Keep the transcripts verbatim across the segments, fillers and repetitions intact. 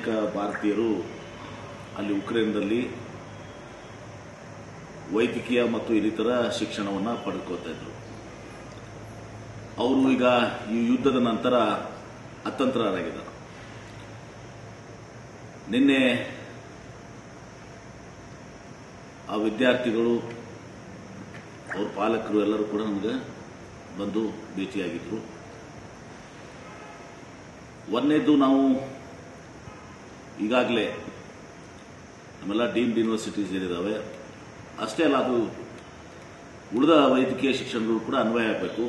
ಅನೇಕ ಭಾರತೀಯರು ಅಲ್ಲಿ ಉಕ್ರೇನ್ದಲ್ಲಿ ವೈದ್ಯಕೀಯ ಮತ್ತು ಇನ್ನಿತರ ಶಿಕ್ಷಣವನ್ನು ಪಡೆದುಕೊಳ್ತಾ ಇದ್ರು. ಅವರು ಈಗ ಈ ಯುದ್ಧದ ನಂತರ ಅತಂತ್ರರಾಗಿದ್ದಾರೆ. ನಿನ್ನೆ ಆ ವಿದ್ಯಾರ್ಥಿಗಳು ಅವ್ರ ಪಾಲಕರು ಎಲ್ಲರೂ ಕೂಡ ನಮಗೆ ಬಂದು ಭೇಟಿಯಾಗಿದ್ರು. ಒಂದನೇದು, ನಾವು ಈಗಾಗಲೇ ನಮ್ಮೆಲ್ಲ ಡೀಮ್ಡ್ ಯೂನಿವರ್ಸಿಟೀಸ್ ಏನಿದ್ದಾವೆ ಅಷ್ಟೇ ಅಲ್ಲ, ಅದು ಉಳಿದ ವೈದ್ಯಕೀಯ ಶಿಕ್ಷಣಗಳು ಕೂಡ ಅನ್ವಯ ಆಗಬೇಕು.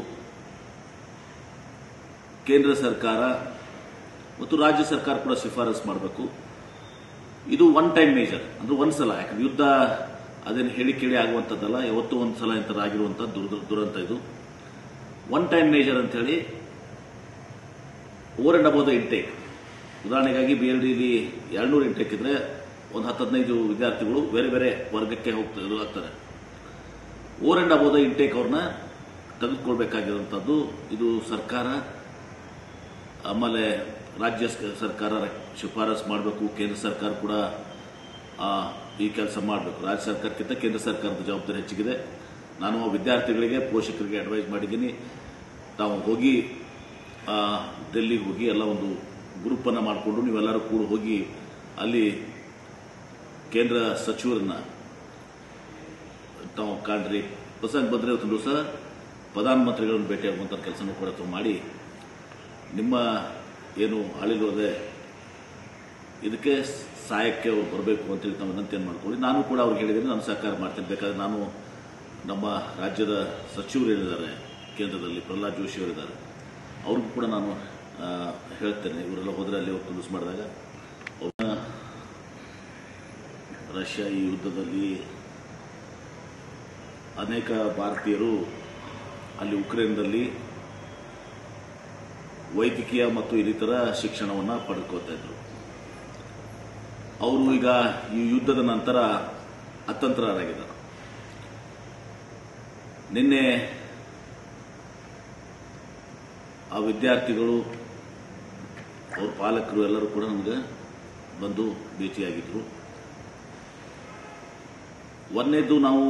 ಕೇಂದ್ರ ಸರ್ಕಾರ ಮತ್ತು ರಾಜ್ಯ ಸರ್ಕಾರ ಕೂಡ ಶಿಫಾರಸು ಮಾಡಬೇಕು. ಇದು ಒನ್ ಟೈಮ್ ಮೇಜರ್, ಅಂದ್ರೆ ಒಂದ್ಸಲ, ಯಾಕಂದ್ರೆ ಯುದ್ಧ ಅದೇನು ಹೇಳಿ ಕೇಳಿ ಆಗುವಂಥದ್ದಲ್ಲ, ಯಾವತ್ತೂ ಒಂದು ಸಲ ಇಂಥದ್ದು ಆಗಿರುವಂಥ ದುರಂತ ಇದು. ಒನ್ ಟೈಮ್ ಮೇಜರ್ ಅಂತ ಹೇಳಿ over and above the intake. ಉದಾಹರಣೆಗಾಗಿ ಬಿ ಎಲ್ ಡಿಲಿ ಎರಡ್ನೂರು ಇಂಟೇಕ್ ಇದ್ರೆ ಒಂದು ಹತ್ತು ಹದಿನೈದು ವಿದ್ಯಾರ್ಥಿಗಳು ಬೇರೆ ಬೇರೆ ವರ್ಗಕ್ಕೆ ಹೋಗ್ತಾ ಆಗ್ತಾರೆ. Over and above the intake ಅವ್ರನ್ನ ತೆಗೆದುಕೊಳ್ಬೇಕಾಗಿರುವಂಥದ್ದು. ಇದು ಸರ್ಕಾರ ಆಮೇಲೆ ರಾಜ್ಯ ಸರ್ಕಾರ ಶಿಫಾರಸು ಮಾಡಬೇಕು, ಕೇಂದ್ರ ಸರ್ಕಾರ ಕೂಡ ಈ ಕೆಲಸ ಮಾಡಬೇಕು. ರಾಜ್ಯ ಸರ್ಕಾರಕ್ಕಿಂತ ಕೇಂದ್ರ ಸರ್ಕಾರದ ಜವಾಬ್ದಾರಿ ಹೆಚ್ಚಿಗಿದೆ. ನಾನು ವಿದ್ಯಾರ್ಥಿಗಳಿಗೆ, ಪೋಷಕರಿಗೆ ಅಡ್ವೈಸ್ ಮಾಡಿದ್ದೀನಿ, ತಾವು ಹೋಗಿ ಡೆಲ್ಲಿಗೆ ಹೋಗಿ ಎಲ್ಲ ಒಂದು ಗ್ರೂಪನ್ನು ಮಾಡಿಕೊಂಡು ನೀವೆಲ್ಲರೂ ಕೂಡ ಹೋಗಿ ಅಲ್ಲಿ ಕೇಂದ್ರ ಸಚಿವರನ್ನ ತಾವು ಕಾಣ್ರಿ. ಪ್ರಸಂಗ ಬಂದರೆ ಇವತ್ತು ದಿವಸ ಪ್ರಧಾನಮಂತ್ರಿಗಳನ್ನು ಭೇಟಿಯಾಗುವಂಥ ಕೆಲಸನೂ ಕೂಡ ತಾವು ಮಾಡಿ ನಿಮ್ಮ ಏನು ಆಳಿರೋದೆ ಇದಕ್ಕೆ ಸಹಾಯಕ್ಕೆ ಅವ್ರು ಬರಬೇಕು ಅಂತೇಳಿ ತಾವು ವಿನಂತಿಯನ್ನು ಮಾಡ್ಕೊಳ್ಳಿ. ನಾನು ಕೂಡ ಅವ್ರಿಗೆ ಹೇಳಿದ್ದೀನಿ, ನಾನು ಸಹಕಾರ ಮಾಡ್ತೀನಿ. ಬೇಕಾದ್ರೆ ನಾನು ನಮ್ಮ ರಾಜ್ಯದ ಸಚಿವರು ಏನಿದ್ದಾರೆ ಕೇಂದ್ರದಲ್ಲಿ, ಪ್ರಹ್ಲಾದ್ ಜೋಶಿ ಅವರಿದ್ದಾರೆ, ಅವ್ರಿಗೂ ಕೂಡ ನಾನು ಹೇಳ್ತೇನೆ. ಇವರೆಲ್ಲ ಹೋದರೆ ಅಲ್ಲಿ ಹೋಗಿ ಯೂಸ್ ಮಾಡಿದಾಗ ರಷ್ಯಾ ಈ ಯುದ್ಧದಲ್ಲಿ ಅನೇಕ ಭಾರತೀಯರು ಅಲ್ಲಿ ಉಕ್ರೇನ್ದಲ್ಲಿ ವೈದ್ಯಕೀಯ ಮತ್ತು ಇನ್ನಿತರ ಶಿಕ್ಷಣವನ್ನು ಪಡೆದುಕೊಳ್ತಾ ಇದ್ರು. ಅವರು ಈಗ ಈ ಯುದ್ಧದ ನಂತರ ಅತಂತ್ರರಾಗಿದ್ದಾರೆ. ನಿನ್ನೆ ಆ ವಿದ್ಯಾರ್ಥಿಗಳು ಅವ್ರ ಪಾಲಕರು ಎಲ್ಲರೂ ಕೂಡ ನಮಗೆ ಬಂದು ಭೇಟಿಯಾಗಿದ್ರು. ಒಂದನೇದು, ನಾವು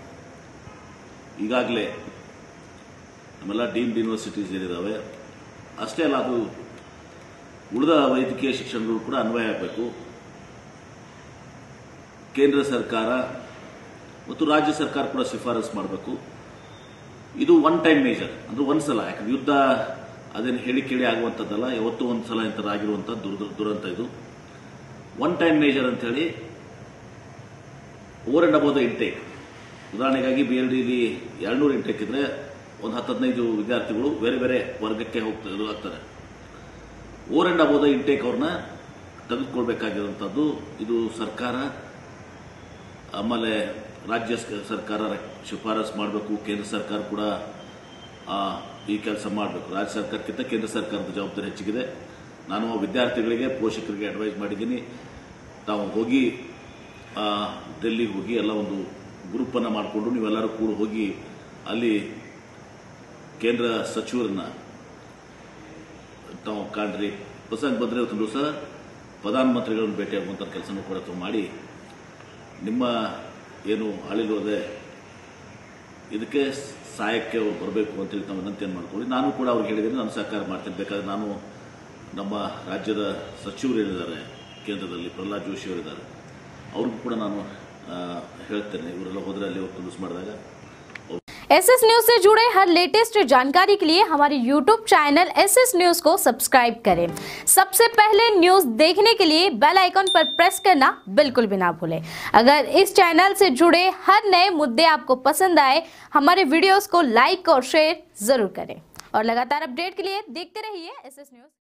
ಈಗಾಗಲೇ ನಮ್ಮೆಲ್ಲ ಡೀಮ್ಡ್ ಯೂನಿವರ್ಸಿಟೀಸ್ ಏನಿದ್ದಾವೆ ಅಷ್ಟೇ ಅಲ್ಲ, ಅದು ಉಳಿದ ವೈದ್ಯಕೀಯ ಶಿಕ್ಷಣಗಳು ಕೂಡ ಅನ್ವಯ ಆಗಬೇಕು. ಕೇಂದ್ರ ಸರ್ಕಾರ ಮತ್ತು ರಾಜ್ಯ ಸರ್ಕಾರ ಕೂಡ ಶಿಫಾರಸು ಮಾಡಬೇಕು. ಇದು ಒನ್ ಟೈಮ್ ಮೇಜರ್, ಅಂದ್ರೆ ಒಂದ್ಸಲ, ಯಾಕಂದ್ರೆ ಯುದ್ಧ ಅದೇನು ಹೇಳಿ ಕೇಳಿ ಆಗುವಂಥದ್ದಲ್ಲ, ಯಾವತ್ತೂ ಒಂದು ಸಲ ಇಂಥದ್ದು ಆಗಿರುವಂಥ ದುರಂತ ಇದು. ಒನ್ ಟೈಮ್ ಮೇಜರ್ ಅಂತ ಹೇಳಿ over and above the intake. ಉದಾಹರಣೆಗಾಗಿ ಬಿ ಎಲ್ ಡಿಲಿ ಎರಡ್ನೂರು ಇಂಟೇಕ್ ಇದ್ರೆ ಒಂದು ಹತ್ತು ಹದಿನೈದು ವಿದ್ಯಾರ್ಥಿಗಳು ಬೇರೆ ಬೇರೆ ವರ್ಗಕ್ಕೆ ಹೋಗ್ತಾ ಆಗ್ತಾರೆ. Over and above the intake ಅವ್ರನ್ನ ತೆಗೆದುಕೊಳ್ಬೇಕಾಗಿರುವಂಥದ್ದು. ಇದು ಸರ್ಕಾರ ಆಮೇಲೆ ರಾಜ್ಯ ಸರ್ಕಾರ ಶಿಫಾರಸು ಮಾಡಬೇಕು, ಕೇಂದ್ರ ಸರ್ಕಾರ ಕೂಡ ಈ ಕೆಲಸ ಮಾಡಬೇಕು. ರಾಜ್ಯ ಸರ್ಕಾರಕ್ಕಿಂತ ಕೇಂದ್ರ ಸರ್ಕಾರದ ಜವಾಬ್ದಾರಿ ಹೆಚ್ಚಿಗಿದೆ. ನಾನು ವಿದ್ಯಾರ್ಥಿಗಳಿಗೆ, ಪೋಷಕರಿಗೆ ಅಡ್ವೈಸ್ ಮಾಡಿದ್ದೀನಿ, ತಾವು ಹೋಗಿ ಡೆಲ್ಲಿಗೆ ಹೋಗಿ ಎಲ್ಲ ಒಂದು ಗ್ರೂಪನ್ನು ಮಾಡಿಕೊಂಡು ನೀವೆಲ್ಲರೂ ಕೂಡ ಹೋಗಿ ಅಲ್ಲಿ ಕೇಂದ್ರ ಸಚಿವರನ್ನ ತಾವು ಕಾಣ್ರಿ. ಪ್ರಸಂಗ ಬಂದರೆ ಇವತ್ತು ದಿವಸ ಪ್ರಧಾನಮಂತ್ರಿಗಳನ್ನು ಭೇಟಿಯಾಗುವಂಥ ಕೆಲಸನೂ ಕೂಡ ತಾವು ಮಾಡಿ ನಿಮ್ಮ ಏನು ಆಳಿರೋದೆ ಇದಕ್ಕೆ ಸಹಾಯಕ್ಕೆ ಅವ್ರು ಬರಬೇಕು ಅಂತೇಳಿ ತಾವು ವಿನಂತಿಯನ್ನು ಮಾಡ್ಕೊಳ್ಳಿ. ನಾನು ಕೂಡ ಅವ್ರಿಗೆ ಹೇಳಿದ್ದೀನಿ, ನಾನು ಸಹಕಾರ ಮಾಡ್ತೀನಿ. ಬೇಕಾದ್ರೆ ನಾನು ನಮ್ಮ ರಾಜ್ಯದ ಸಚಿವರು ಏನಿದ್ದಾರೆ ಕೇಂದ್ರದಲ್ಲಿ, ಪ್ರಹ್ಲಾದ್ ಜೋಶಿ ಅವರಿದ್ದಾರೆ, ಅವ್ರಿಗೂ ಕೂಡ ನಾನು ಹೇಳ್ತೇನೆ. ಇವರೆಲ್ಲ ಹೋದರೆ ಅಲ್ಲಿ ಹೋಗಿ ಯೂಸ್ ಮಾಡಿದಾಗ. एसएस न्यूज से जुड़े हर लेटेस्ट जानकारी के लिए हमारे यूट्यूब चैनल एसएस न्यूज को सब्सक्राइब करें। सबसे पहले न्यूज देखने के लिए बेल आइकन पर प्रेस करना बिल्कुल भी ना भूलें। अगर इस चैनल से जुड़े हर नए मुद्दे आपको पसंद आए, हमारे वीडियोस को लाइक और शेयर जरूर करें और लगातार अपडेट के लिए देखते रहिए एसएस न्यूज।